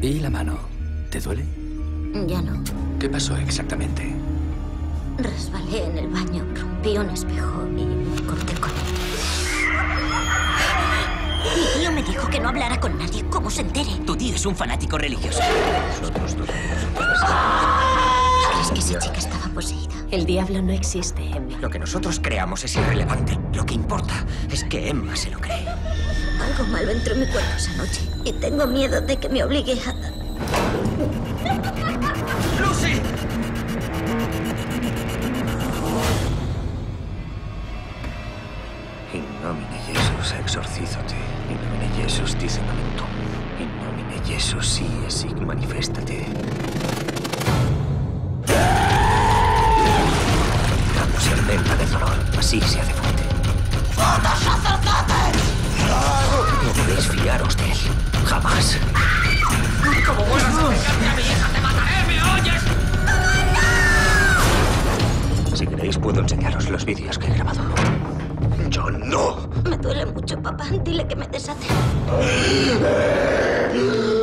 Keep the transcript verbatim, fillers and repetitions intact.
¿Y la mano? ¿Te duele? Ya no. ¿Qué pasó exactamente? Resbalé en el baño, rompí un espejo y me corté con él. Mi tío me dijo que no hablara con nadie. ¿Cómo se entere? Tu tío es un fanático religioso. ¿Crees que esa chica estaba poseída? El diablo no existe, Emma. Lo que nosotros creamos es irrelevante. Lo que importa es que Emma se lo cree. Algo malo entró en mi cuerpo esa noche y tengo miedo de que me obligue a... ¡Lucy! In nomine Iesus exorcízate. In nomine Iesus dice lamentum. In nomine Iesus sí esic manifestate. Cuando se alimenta de dolor, así se hace fuerte. ¡Putos sacerdotes! No podéis fiaros de él. Jamás. ¡Como vuelvas a acercarte a mi hija, te mataré! ¿Me oyes? Si queréis, puedo enseñaros los vídeos que he grabado. ¡Yo no! Me duele mucho, papá. Dile que me deshace.